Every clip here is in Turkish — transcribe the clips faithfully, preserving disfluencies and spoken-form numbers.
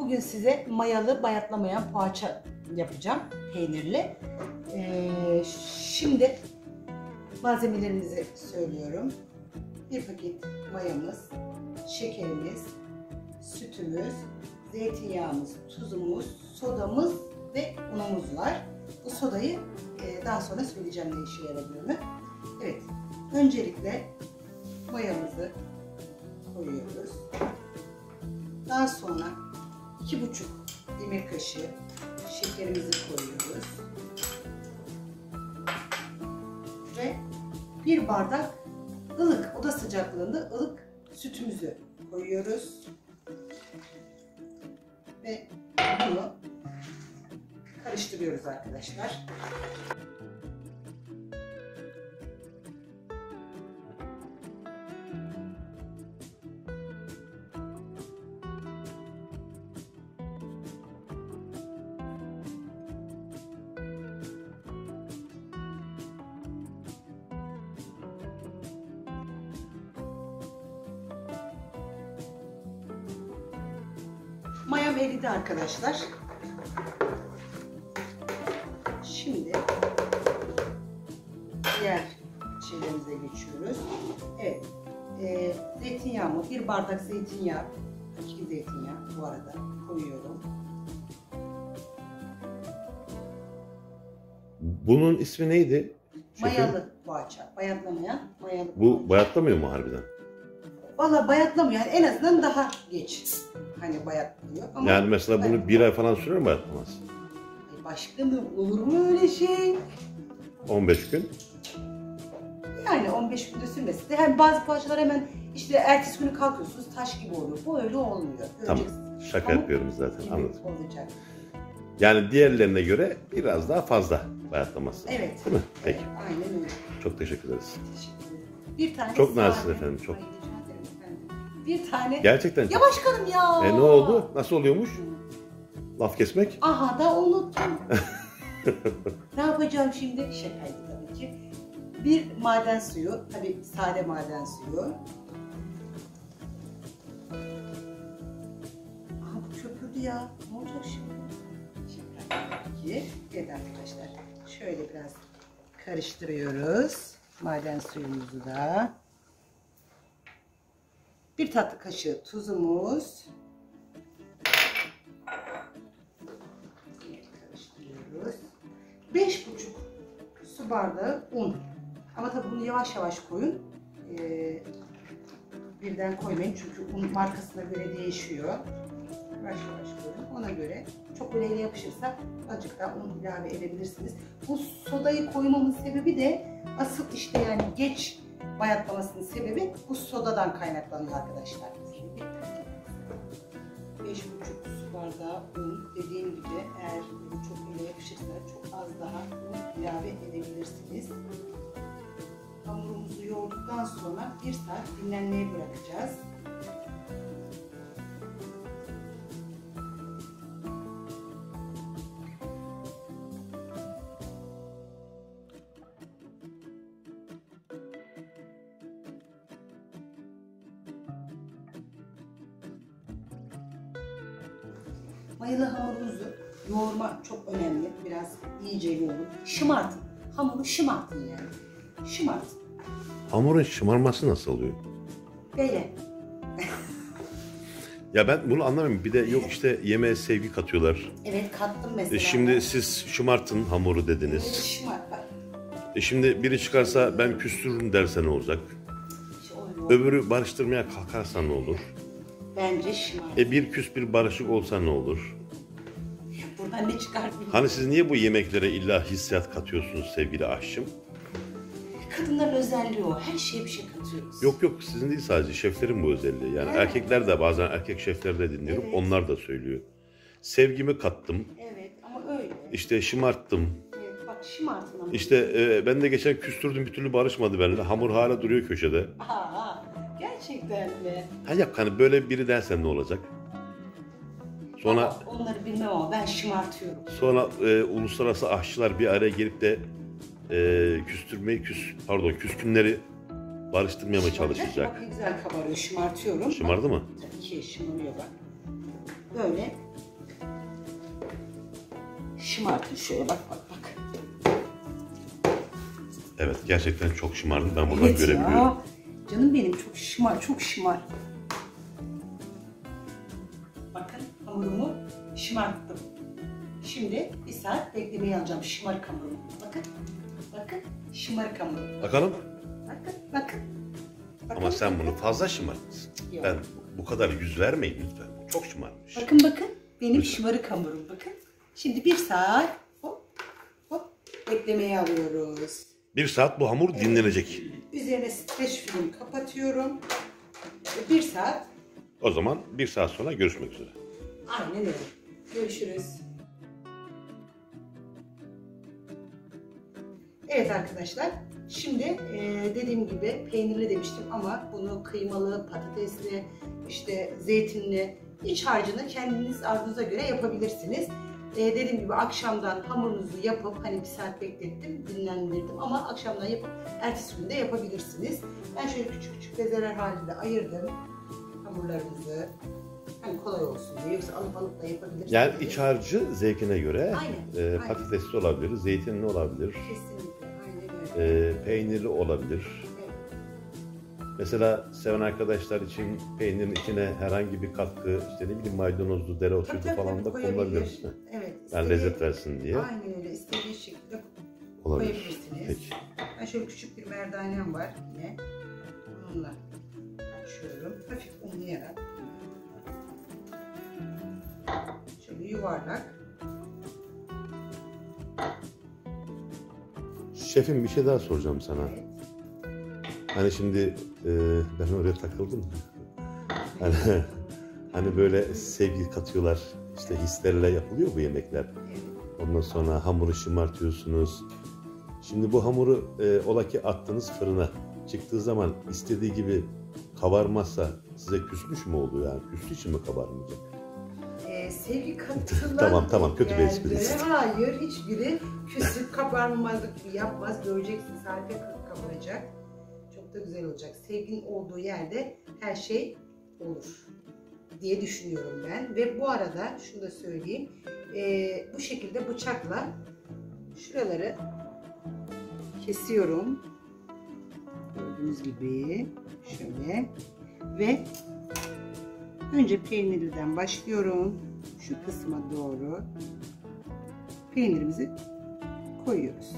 bugün size mayalı bayatlamayan poğaça yapacağım. Peynirli. Ee, şimdi malzemelerimizi söylüyorum. Bir paket mayamız, şekerimiz, sütümüz, zeytinyağımız, tuzumuz, sodamız ve unumuz var. Bu sodayı e, daha sonra söyleyeceğim ne işe yaradığını. Evet, öncelikle mayamızı koyuyoruz. Daha sonra iki buçuk yemek kaşığı şekerimizi koyuyoruz. Ve bir bardak ılık, oda sıcaklığında ılık sütümüzü koyuyoruz. Ve bunu karıştırıyoruz arkadaşlar. Mayam eridi arkadaşlar. Şimdi diğer şeylerimize geçiyoruz. Evet, e, zeytinyağımı, bir bardak zeytinyağı, iki zeytinyağı bu arada koyuyorum. Bunun ismi neydi? Mayalı poğaça, bayatlamayan mayalı Bu poğaça. bayatlamıyor mu harbiden? Valla bayatlamıyor, yani en azından daha geç hani bayatlıyor. Ama Yani mesela bunu bir ay falan sürer mi bayatlaması? Başkanım, olur mu öyle şey? on beş gün. Yani on beş günde sürmesi de hem bazı poğaçalar hemen işte ertesi günü kalkıyorsunuz taş gibi oluyor. Bu öyle olmuyor. Tamam. Şaka Ama yapıyorum zaten, anladım. Olacak. Yani diğerlerine göre biraz daha fazla bayatlaması. Evet. Değil mi? Peki. Evet, aynen öyle. Çok teşekkür ederiz. Teşekkür ederim. Bir tane Çok sade- naziksiniz efendim, çok. Ay, rica ederim efendim. Bir tane. Gerçekten çok. Ya başkanım ya. E ne oldu? Nasıl oluyormuş? Laf kesmek? Aha da unuttum. Ne yapacağım şimdi? Şakaydı tabii ki. Bir maden suyu, tabii sade maden suyu. Aha bu köpürdü ya. Ne olacak şimdi? Şaka tabii ki. Evet arkadaşlar. Şöyle biraz karıştırıyoruz. Maden suyumuzu da. Bir tatlı kaşığı tuzumuz. beş buçuk su bardağı un. Ama tabii bunu yavaş yavaş koyun. Ee, birden koymayın çünkü un markasına göre değişiyor. Yavaş yavaş koyun. Ona göre çok böyle ele yapışırsa azıcık daha un ilave edebilirsiniz. Bu sodayı koymamın sebebi de asıl işte yani geç bayatlamasının sebebi bu sodadan kaynaklanıyor arkadaşlar. beş buçuk su bardağı un, dediğim gibi eğer çok ele yapışırsa çok az daha un ilave edebilirsiniz. Hamurumuzu yoğurduktan sonra bir saat dinlenmeye bırakacağız. Mayalı hamurunuzu yoğurma çok önemli. Biraz iyice yoğurun. Şımartın. Hamuru şımartın yani. Şımartın. Hamurun şımarması nasıl oluyor? Böyle. Ya ben bunu anlamıyorum. Bir de yok işte yemeğe sevgi katıyorlar. Evet kattım mesela. E şimdi siz şımartın hamuru dediniz. Evet, şımart bak. E şimdi biri çıkarsa ben küstürürüm derse ne olacak? İşte o Öbürü barıştırmaya kalkarsa ne olur? Bence şımart. E bir küs bir barışık olsa ne olur? Buradan ne çıkar bilmiyorum. Hani siz niye bu yemeklere illa hissiyat katıyorsunuz sevgili aşçım? Kadınların özelliği o. Her şeye bir şey katıyoruz. Yok yok sizin değil sadece şeflerin bu özelliği. Yani Evet. Erkekler de bazen erkek şefler de dinliyorum. Evet. Onlar da söylüyor. Sevgimi kattım. Evet ama öyle. İşte şımarttım. Evet, bak şımartın ama. İşte e, ben de geçen küstürdüm bir türlü barışmadı benimle. Hamur hala duruyor köşede. Aa, gerçekten mi? Ha yok hani böyle biri dersen ne olacak? Sonra Ama onları bilmem ama ben şımartıyorum. sonra e, uluslararası aşçılar bir araya gelip de e, küstürmeyi küs pardon küskünleri barıştırmaya mı çalışacak? Bak ne güzel kabarıyor. Şımartıyorum. Şımardı mı? Tabii ki şımarıyor bak. Böyle şımartın şöyle bak bak bak. Evet, gerçekten çok şımardı. Ben buradan Evet görebiliyorum. ya. Canım benim çok şımar, çok şımar. Bakın hamurumu şımarttım. Şimdi bir saat beklemeye alacağım şımarık hamurumu. Bakın, bakın şımarık hamuru. Bakalım. Bakın, bakın. bakın Ama sen bakın. bunu fazla şımartmışsın. Yok. Ben bu kadar yüz vermeyin lütfen. Bu çok şımarmış. Bakın bakın benim Lütfen. şımarık hamurum bakın. Şimdi bir saat hop hop beklemeye alıyoruz. Bir saat bu hamur dinlenecek. Üzerine streç film kapatıyorum. Bir saat. O zaman bir saat sonra görüşmek üzere. Aynen öyle. Görüşürüz. Evet arkadaşlar. Şimdi e, dediğim gibi peynirli demiştim ama bunu kıymalı, patatesli, işte zeytinli, iç harcını kendiniz arzunuza göre yapabilirsiniz. E, dediğim gibi akşamdan hamurunuzu yapıp hani bir saat beklettim, dinlendirdim ama akşamdan yapıp ertesi günde yapabilirsiniz. Ben şöyle küçük küçük bezeler halinde ayırdım hamurlarımızı. Hani kolay olsun diye, yoksa alıp alıp da yapabilirsiniz. Yani iç harcı zevkine göre Aynen, e, aynen. patatesli olabilir, zeytinli olabilir, Kesinlikle, aynen öyle. e, peynirli olabilir. Evet. Mesela seven arkadaşlar için peynirin içine herhangi bir katkı, işte ne bileyim maydanozlu, dereotuydu Tabii, tabii, falan da koyabilir. konulabilir. Evet. Yani istediği- lezzet versin diye. Aynen öyle. İstediği şekilde Olabilir. koyabilirsiniz. Peki. Ben şöyle küçük bir merdanem var yine. Bununla açıyorum. Hafif unlayarak. Şöyle yuvarlak. Şefim bir şey daha soracağım sana. Evet. Hani şimdi e, ben oraya takıldım. Hani, hani böyle sevgi katıyorlar, işte hislerle yapılıyor bu yemekler. Evet. Ondan sonra hamuru şımartıyorsunuz. Şimdi bu hamuru e, ola ki attınız fırına. Çıktığı zaman istediği gibi kabarmazsa size küsmüş mü oluyor yani? Küstüğü için mi kabarmayacak? Ee, sevgi katılan Tamam, tamam, kötü bir yerde- esprisi. Hayır, hiçbiri küsüp kabarmamazlık gibi yapmaz. Göreceksiniz, harika kabaracak. Çok da güzel olacak. Sevginin olduğu yerde her şey olur diye düşünüyorum ben. Ve bu arada şunu da söyleyeyim. Ee, bu şekilde bıçakla şuraları kesiyorum. Gördüğünüz gibi şöyle ve önce peynirliden başlıyorum. Şu kısma doğru peynirimizi koyuyoruz.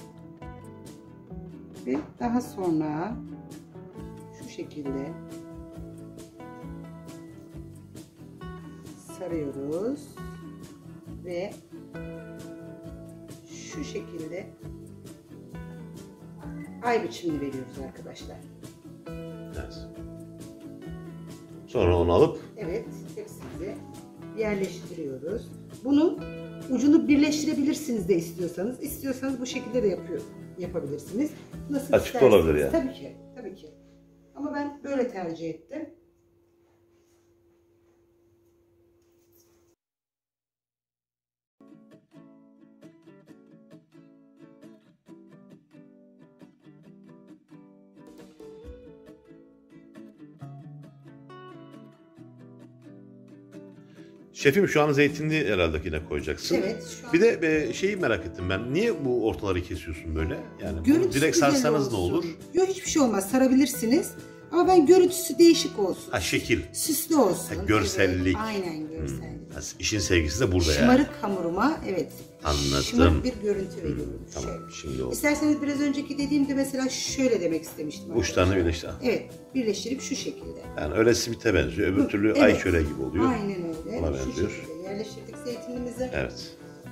Ve daha sonra şu şekilde sarıyoruz ve şu şekilde ay biçimini veriyoruz arkadaşlar. Evet. Sonra onu alıp Evet, tepsimize yerleştiriyoruz. Bunun ucunu birleştirebilirsiniz de istiyorsanız. İstiyorsanız bu şekilde de yapıyor, yapabilirsiniz. Nasıl Açık da isterseniz. olabilir yani. Tabii ki, tabii ki. Ama ben böyle tercih ettim. şefim şu an zeytinli herhalde yine koyacaksın. Evet, şu an Bir de e, şeyi merak ettim ben. Niye bu ortaları kesiyorsun böyle? Yani bunu görüntüsü direkt güzel sarsanız ne olsun. olur? Yok, hiçbir şey olmaz. Sarabilirsiniz. Ama ben görüntüsü değişik olsun. Ha şekil. Süslü olsun. Ha, görsellik. Evet, aynen görsellik. Ha, işin sevgisi de burada yani. Şımarık hamuruma evet. Anladım. Şımarık bir görüntü veriyorum. Tamam Şöyle. şimdi oldu. İsterseniz biraz önceki dediğimde mesela şöyle demek istemiştim. Uçlarını arkadaşlar. birleştir. Evet, birleştirip şu şekilde. Yani öyle simite benziyor. Öbür türlü Evet. ay çöreği gibi oluyor. Aynen öyle. Ona Şu benziyor. şekilde yerleştirdik zeytinimizi. Evet.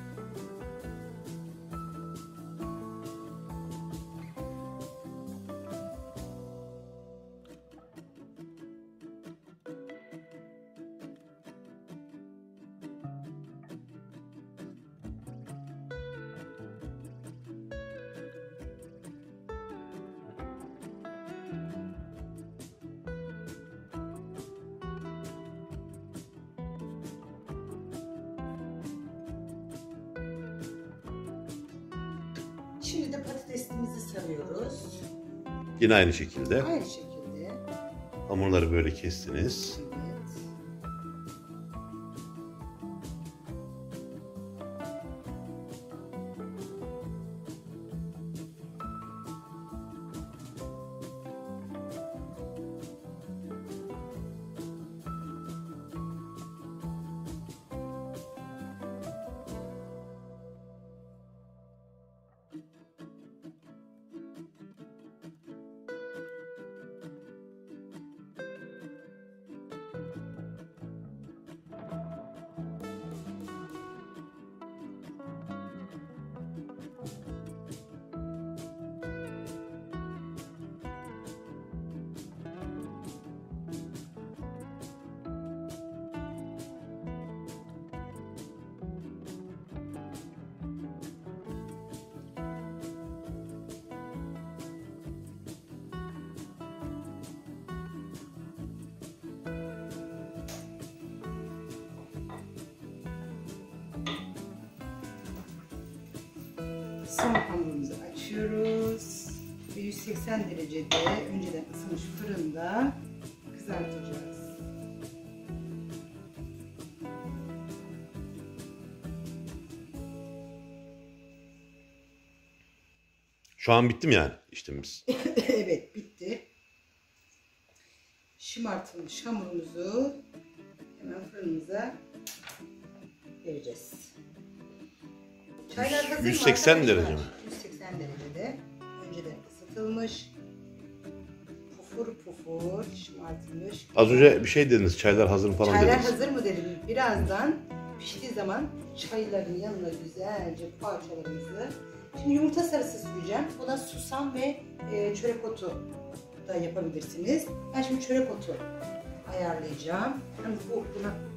Şimdi de patatesimizi sarıyoruz. Yine aynı şekilde Aynı şekilde. hamurları böyle kestiniz. Evet. Son hamurumuzu açıyoruz. Ve yüz seksen derecede önceden ısınmış fırında kızartacağız. Şu an bitti mi yani işlemimiz? Evet, bitti. Şımartılmış hamurumuzu hemen fırınımıza vereceğiz. Çaylar hazır mı yüz seksen arkadaşlar? derece mi? yüz seksen derecede. Önceden ısıtılmış. Pufur pufur şımartılmış. Az önce bir şey dediniz, çaylar hazır mı falan Çaylar dediniz. hazır mı dedim. Birazdan piştiği zaman çayların yanına güzelce poğaçalarımızı. Şimdi yumurta sarısı süreceğim. Buna susam ve e, çörek otu da yapabilirsiniz. Ben şimdi çörek otu ayarlayacağım. Yalnız bu buna